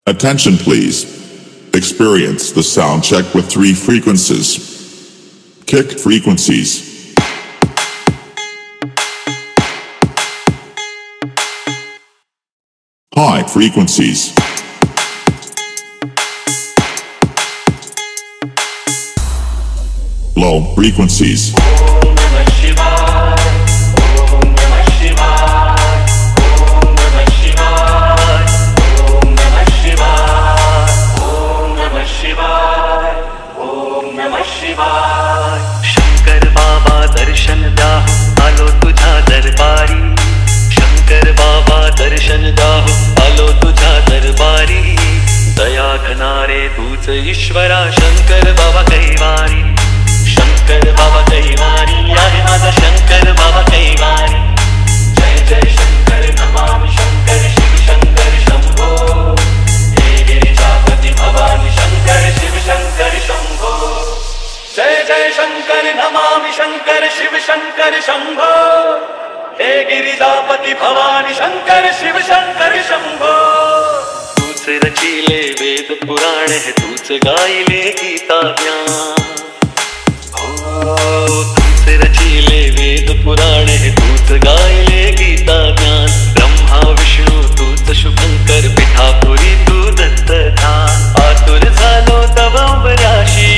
Attention please. Experience the sound check with 3 frequencies. Kick frequencies. High frequencies. Low frequencies. Shankar बाबा दर्शन द्याहो आलो तुझ्या दरबारी. शंकर बाबा दर्शन द्याहो आलो तुझ्या दरबारी. दया घनारे तूच ईश्वरा शंकर बाबा कैवारी. शंकर बाबा कैवारी आहे माझा शंकर बाबा कैवारी. जय जय शंकर नमामि शंकर शिव शंकर शंभो. हे गिरिजापति भवानी शंकर शिव शंकर शंभो. जय जय शंकर नमामि शंकर शिव शंकर शंभो. हे गिरिजापति भवानी शंकर शिव शंकर शंभो. तूच रचिले वेद पुराण है तूच गाइले गीता ज्ञान. तूच रचिले वेद पुराण है तूच गाइले गीता ज्ञान. ब्रह्मा विष्णू तूच शुभंकर पिठापुरी तू दत्त ध्यान. आतुर झालो तव उंबऱ्याशी.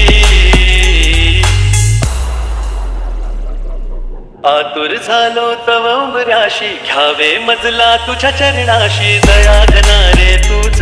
आतुर झालो तव उंबऱ्याशी. घ्यावे मजला तुझ्या चरणाशी. दया घनारे तूच